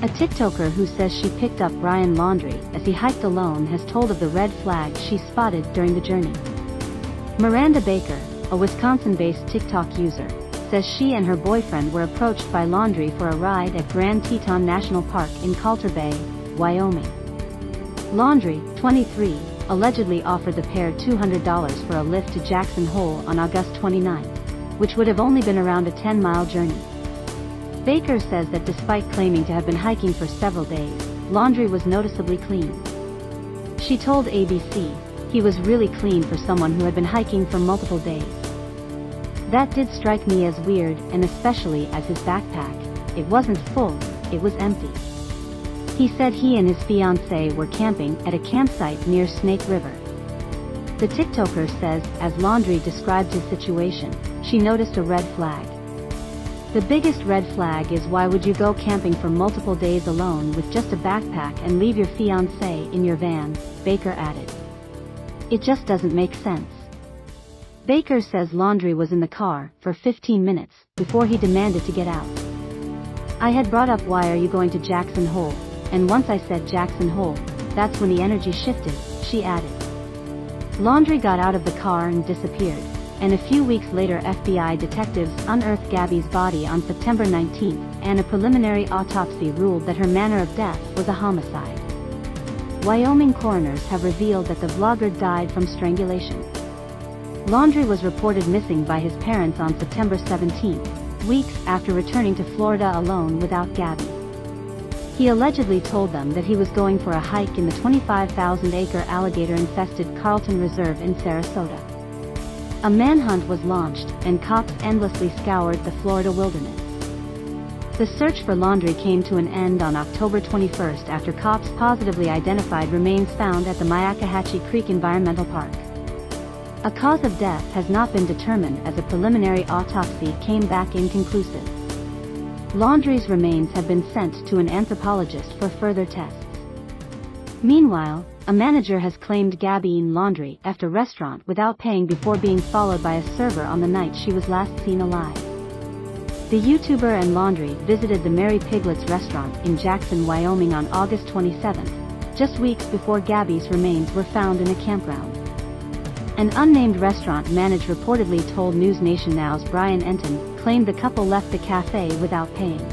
A TikToker who says she picked up Brian Laundrie as he hiked alone has told of the red flag she spotted during the journey. Miranda Baker, a Wisconsin-based TikTok user, says she and her boyfriend were approached by Laundrie for a ride at Grand Teton National Park in Coulter Bay, Wyoming. Laundrie, 23, allegedly offered the pair $200 for a lift to Jackson Hole on August 29, which would have only been around a 10-mile journey. Baker says that despite claiming to have been hiking for several days, Laundrie was noticeably clean. She told ABC, "He was really clean for someone who had been hiking for multiple days. That did strike me as weird, and especially as his backpack, it wasn't full, it was empty." He said he and his fiancée were camping at a campsite near Snake River. The TikToker says, as Laundrie described his situation, she noticed a red flag. "The biggest red flag is why would you go camping for multiple days alone with just a backpack and leave your fiancé in your van," Baker added. "It just doesn't make sense." Baker says Laundrie was in the car for 15 minutes before he demanded to get out. "I had brought up why are you going to Jackson Hole, and once I said Jackson Hole, that's when the energy shifted," she added. Laundrie got out of the car and disappeared, and a few weeks later FBI detectives unearthed Gabby's body on September 19, and a preliminary autopsy ruled that her manner of death was a homicide. Wyoming coroners have revealed that the vlogger died from strangulation. Laundrie was reported missing by his parents on September 17, weeks after returning to Florida alone without Gabby. He allegedly told them that he was going for a hike in the 25,000-acre alligator-infested Carlton Reserve in Sarasota. A manhunt was launched, and cops endlessly scoured the Florida wilderness. The search for Laundrie came to an end on October 21 after cops positively identified remains found at the Myakkahatchee Creek Environmental Park. A cause of death has not been determined as a preliminary autopsy came back inconclusive. Laundrie's remains have been sent to an anthropologist for further tests. Meanwhile, a manager has claimed Gabby and Laundrie left a restaurant without paying before being followed by a server on the night she was last seen alive. The YouTuber and Laundrie visited the Mary Piglet's restaurant in Jackson, Wyoming on August 27, just weeks before Gabby's remains were found in a campground. An unnamed restaurant manager reportedly told News Nation Now's Brian Enton claimed the couple left the cafe without paying.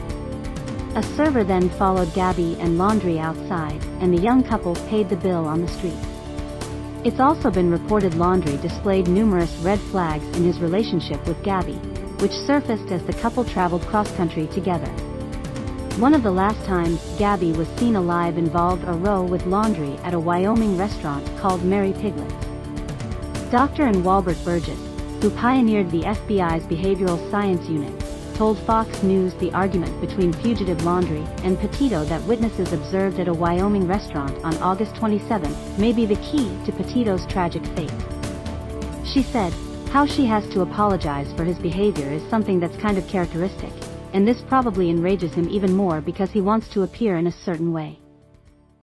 A server then followed Gabby and Laundrie outside, and the young couple paid the bill on the street. It's also been reported Laundrie displayed numerous red flags in his relationship with Gabby, which surfaced as the couple traveled cross-country together. One of the last times Gabby was seen alive involved a row with Laundrie at a Wyoming restaurant called Mary Piglet's. Dr. and Walbert Burgess, who pioneered the FBI's Behavioral Science Unit, told Fox News the argument between fugitive Laundrie and Petito that witnesses observed at a Wyoming restaurant on August 27 may be the key to Petito's tragic fate. She said, "How she has to apologize for his behavior is something that's kind of characteristic, and this probably enrages him even more because he wants to appear in a certain way."